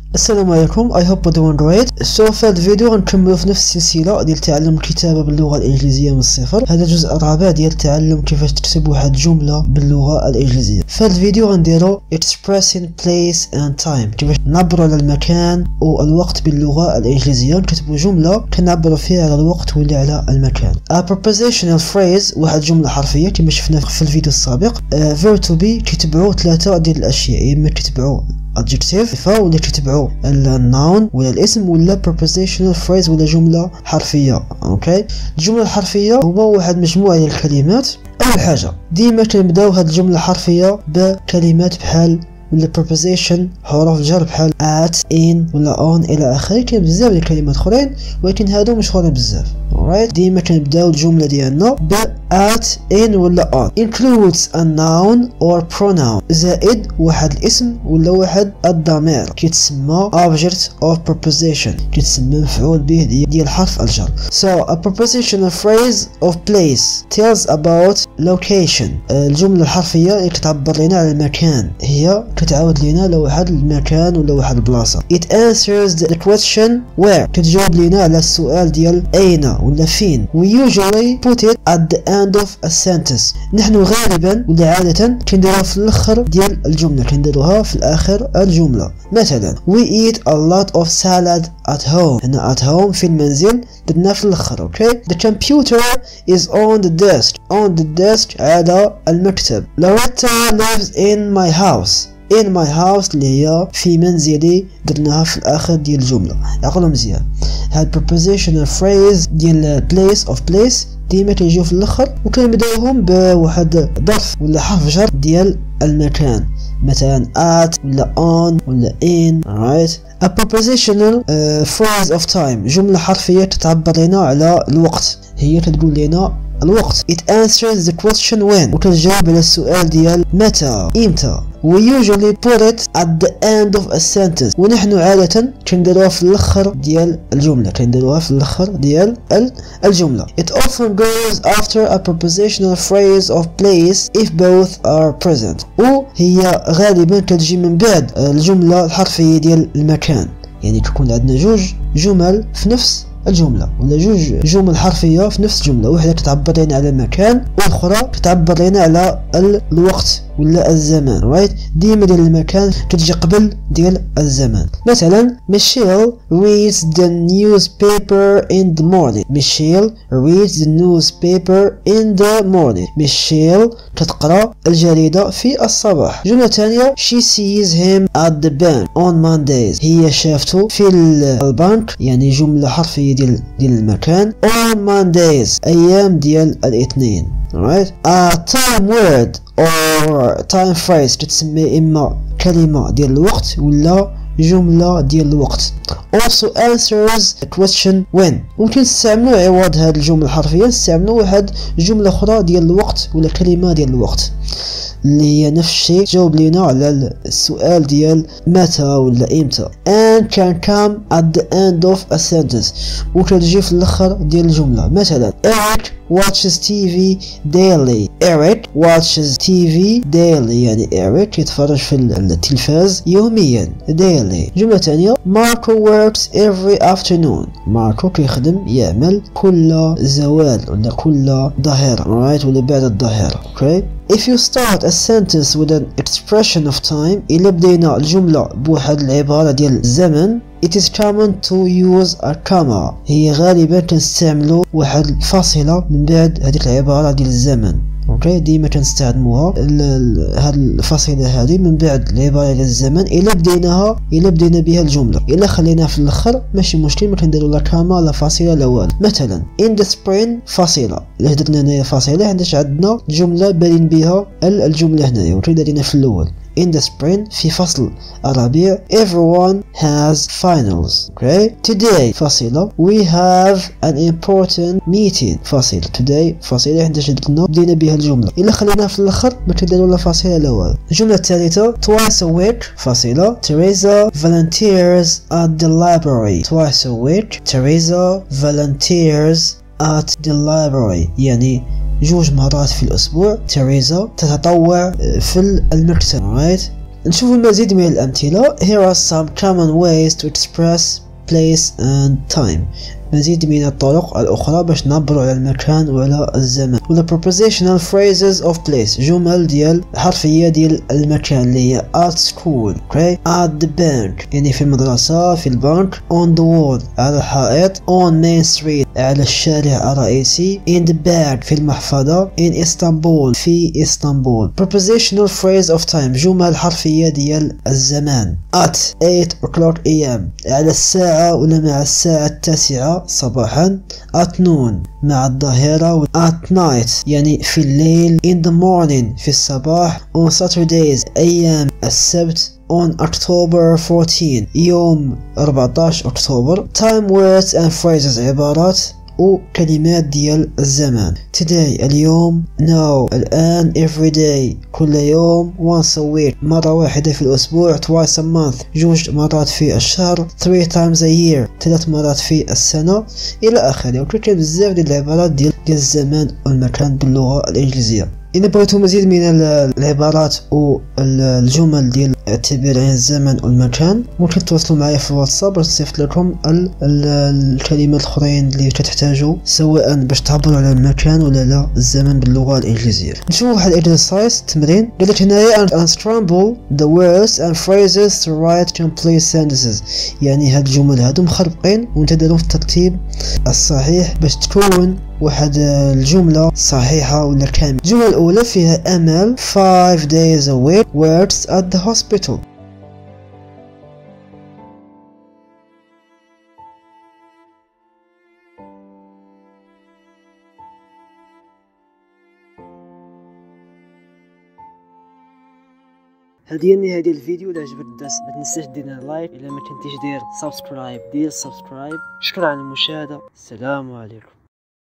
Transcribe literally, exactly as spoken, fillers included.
السلام عليكم. I hope you're doing great. So في هذا الفيديو غنكملو في نفس السلسلة ديال تعلم الكتابة باللغة الإنجليزية من الصفر. هذا الجزء الرابع ديال تعلم كيفاش تكتب واحد جملة باللغة الإنجليزية. في هذا الفيديو غنديرو expressing place and time، كيفاش نعبرو على المكان والوقت باللغة الإنجليزية. نكتبو جملة كنعبرو فيها على الوقت ولا على المكان. A prepositional phrase واحد جملة حرفية كما شفنا في الفيديو السابق. uh, verb to be كيتبعو ثلاثة ديال الأشياء، إما كيتبعو adjective صفة ولا كيتبعو الناون ولا الاسم ولا prepositional phrase ولا جملة حرفية. اوكي، الجملة الحرفية هما واحد مجموعة ديال الكلمات. اول حاجة ديما كنبداو هاد الجملة الحرفية بكلمات بحال ولا preposition حروف جر بحال at in ولا on الى اخره. كاين بزاف ديال الكلمات اخرين ولكن هادو مشهورين بزاف. alright، ديما كنبداو الجملة ديالنا ب at in ولا on. includes a noun or pronoun، زائد واحد الاسم ولا واحد الضمير كيتسمى object of preposition، كيتسمى مفعول به ديال حرف الجر. so a prepositional phrase of place tells about location. الجملة الحرفية اللي كتعبر لنا على المكان هي كتعاود لنا لواحد المكان ولا واحد البلاصة. it answers the question where، كتجاوب لنا على السؤال ديال أين ولا فين. we usually put it at the end of a sentence، نحن غالبا ولا عادة كنديروها في الآخر ديال الجملة، كنديروها في الآخر الجملة. مثلا we eat a lot of salad at home، هنا at home في المنزل درنا في الآخر. اوكي، the computer is on the desk، on the desk على المكتب. Loretta lives in my house، in my house اللي هي في منزلي درناها في الاخر ديال الجمله. عقلوا مزيان، هاد prepositional phrase ديال place of place ديما كيجيو في الاخر وكنبداوهم بواحد ظرف ولا حرف جر ديال المكان، مثلا at ولا on ولا in. alright، a prepositional uh, phrase of time جمله حرفيه تتعبر لنا على الوقت، هي كتقول لنا الوقت. it answers the question when، وكتجاوب على السؤال ديال متى إمتى. we usually put it at the end of a sentence، ونحن عادة كنديروها في الأخر ديال الجملة، كنديروها في الأخر ديال الجملة. it often goes after a prepositional phrase of place if both are present، وهي غالبا كتجي من بعد الجملة الحرفية ديال المكان، يعني تكون عندنا جوج جمل في نفس الجملة ولا جوج جمل حرفية في نفس الجملة، واحدة كتعبر لنا على المكان والأخرى كتعبر لنا على الوقت ولا الزمان. رايت، ديما ديال المكان كتجي قبل ديال الزمان. مثلا Michelle reads the newspaper in the morning، Michelle reads the newspaper in the morning، Michelle كتقرأ الجريدة في الصباح. جملة ثانية she sees him at the bank on Mondays، هي شافته في البنك، يعني جملة حرفية ديال ديال المكان on Mondays أيام ديال الاثنين. right، a time word or time phrase تتسمى إما كلمة ديال الوقت ولا جملة ديال الوقت. also answers the question when، ممكن نستعملو عوض هاد الجملة الحرفية نستعملو واحد جملة أخرى ديال الوقت ولا كلمة ديال الوقت اللي هي نفس الشيء تجاوب لينا على السؤال ديال متى ولا امتى. and can come at the end of a sentence، وكتجي في الاخر ديال الجملة. مثلا Eric watches تي في daily، Eric watches تي في daily يعني Eric يتفرج في التلفاز يوميا daily. جملة ثانية Marco works every afternoon، ماركو كيخدم يعمل كل زوال ولا كل ظهيرة. right، ولا بعد الظهيرة. okay، if you start a sentence with an expression of time، إلا بدينا الجملة بواحد العبارة ديال الزمن it is common to use a comma، هي غالبا كنستعملو واحد الفاصلة من بعد هذيك العبارة ديال الزمن. اوكي، ديما كنستخدموها هاد الفاصلة هذه من بعد العبارة ديال الزمن إلا بديناها إلا بدينا بها الجملة. إلا خليناها في الآخر ماشي مشكل، ما كنديرو لا كاما لا فاصلة لا والو. مثلا in the spring فاصلة، إلا درنا هنايا فاصلة عندنا عندنا جملة بادين بها الجملة هنايا وكي درنا في الأول. in the spring في فصل الربيع everyone has finals. okay، today فاصلة we have an important meeting فاصلة، today فاصلة عندنا شدنا بدينا بها الجملة. إلا خليناها في الآخر ما كنديرو لا فاصلة لا والو. الجملة الثالثة twice a week فاصلة Teresa volunteers at the library، twice a week Teresa volunteers at the library يعني جوج مرات في الأسبوع تريزا تتطوع في المكتب. right، نشوف المزيد من الأمثلة. Here are some common ways to express place and time. مزيد من الطرق الأخرى باش نعبروا على المكان وعلى الزمان. ولا prepositional phrases of place، جمل ديال حرفية ديال المكان اللي هي at school، okay؟ at the bank يعني في المدرسة، في البنك. on the wall على الحائط. on main street على الشارع الرئيسي. in the bag في المحفظة. in Istanbul في إسطنبول. prepositional phrase of time، جمل حرفية ديال الزمان. at eight o'clock a m على الساعة ولا مع الساعة التاسعة صباحا. at noon مع الظهيرة. at night يعني في الليل. in the morning في الصباح. on Saturdays أيام السبت. on October fourteenth يوم أربعة عشر أكتوبر. time words and phrases عبارات وكلمات ديال الزمان. today اليوم. now الآن. every day كل يوم. once a week مرة واحدة في الأسبوع. twice a month جوج مرات في الشهر. three times a year ثلاث مرات في السنة إلى آخره. وكاين بزاف ديال العبارات ديال ديال الزمان والمكان باللغة الإنجليزية. إذا بغيتو مزيد من العبارات والجمل ديال التعبير عن الزمن والمكان ممكن تواصلوا معايا في الواتساب باش نصيفط لكم ال ال الكلمات الاخرين اللي كتحتاجوا سواء باش تعبروا على المكان ولا على الزمن باللغه الانجليزيه. نشوفوا واحد الاكسرسايز تمرين قال لك هنايا unscramble the words and phrases to write complete sentences، يعني هاد الجمل هادو مخربقين وانت ديرهم في الترتيب الصحيح باش تكون واحد الجملة صحيحة ولا كاملة. الجملة الأولى فيها أمل five days a week works at the hospital. هذه هي النهاية ديال الفيديو. إلا عجبك الدرس ما تنساش دير لايك، إلا ما كنتيش دير سبسكرايب دير سبسكرايب. شكرا على المشاهدة، السلام عليكم.